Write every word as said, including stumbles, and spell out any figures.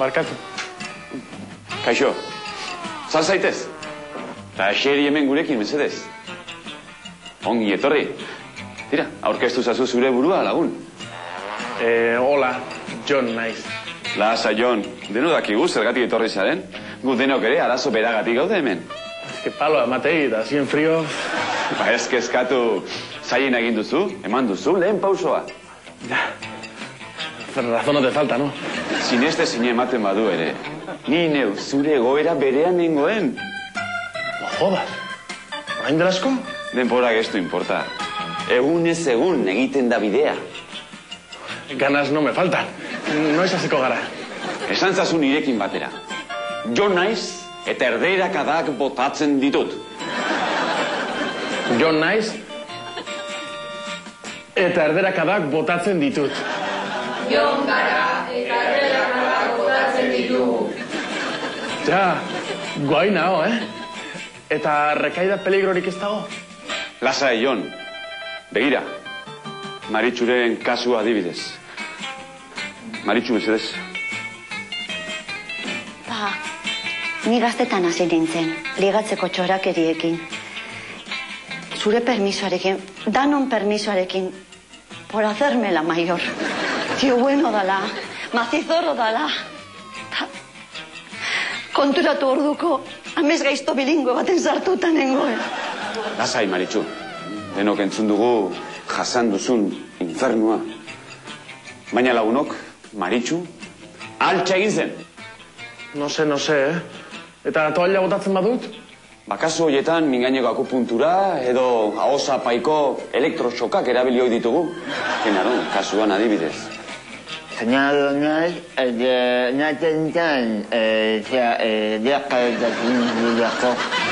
Barkatu. Kaixo, sal zaitez. Eta xeri hemen gurekin, mesedez. Ongi etorri. Tira, aurkeztu zazu zure burua, lagun. Eh, hola, Jon naiz. Lasa, Jon, deno dakigu zergatik etorri zaren. Gu denok ere arazo beragatik gaude hemen. Ez que palo amatei eta zien frio... Ba ez kezkatu zaien egin duzu, eman duzu, lehen pausoa. Ja, razón no te falta, no? Sineste zine ematen badu ere. Ni neu zure egoera berean nengoen. No jodas. Orain dela asko? Denporak ez du importa. Egunez egun egiten da bidea. Ganas no me faltan. Noiz hasiko gara. Esan zazu nirekin batera. Jo naiz eta erderakadak botatzen ditut. Jo naiz eta erderakadak botatzen ditut. Jon gara eta erderakadak botatzen ditugu. Ja, guai nago, eh? Eta rekaida peligrorik ez dago? Lasai, Jon. Begira, Maritxuren kasua adibidez. Maritxu, mesedez. Ba, ni gaztetan hasi nintzen, ligatzeko txorakeriekin. Zure permisoarekin, danon permisoarekin, por hacerme la mayor. Tío bueno dala, macizorro dala. Ta, konturatu orduko, amez gaizto bilingo baten sartuta nengoen. Lasai, Maritxu. Denok entzun dugu jasan duzun infernua. Baina lagunok, Maritxu, altxa egin zen. No se, no se, eh? Eta toalla botatzen badut? Bakazu horietan mingaineko akupuntura edo ahosa paiko elektroxokak erabili hoi ditugu. Kenaron, kasuan adibidez. Señalo naiz, nahi tentan, zera, diakaratzen dudako.